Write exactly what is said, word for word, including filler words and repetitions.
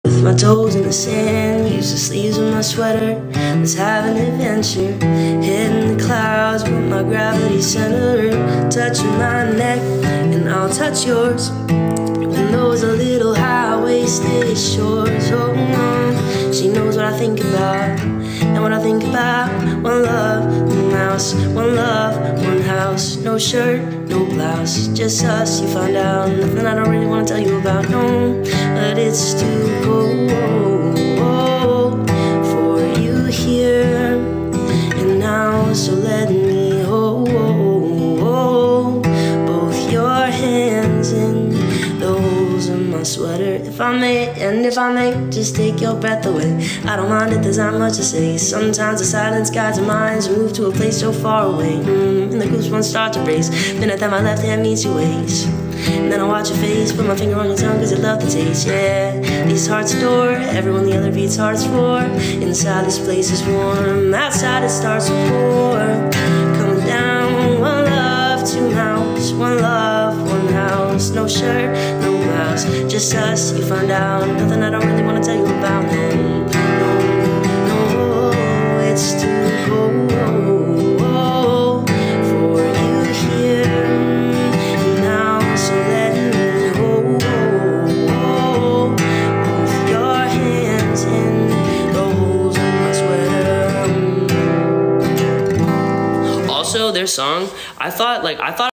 With my toes in the sand, use the sleeves of my sweater. Let's have an adventure, hitting the clouds with my gravity center. Touching my neck, and I'll touch yours. And those are little high-waisted shorts. Oh no, she knows what I think about. And what I think about, one love, one mouse, one love, one house. No shirt, no blouse, just us, you find out. Nothing I don't really want to tell you about, no. But it's too cold for you here and now, so let me hold both your hands in the holes of my sweater. If I may, and if I may, just take your breath away. I don't mind it, there's not much to say. Sometimes the silence guides our minds, move to a place so far away, mm, and the goosebumps start to race. Then I thought my left hand meets your waist, and then I watch your face, put my finger on your tongue cause I love the taste, yeah. These hearts adore, everyone the other beats hearts for. Inside this place is warm, outside it starts to pour. Coming down, one love, two house, one love, one house. No shirt, no blouse, just us, you find out. Nothing I don't really want to tell you about, no, no, no, it's too cold for you here now, so let me hold both your hands in the holes of my sweater. Also, their song, I thought, like, I thought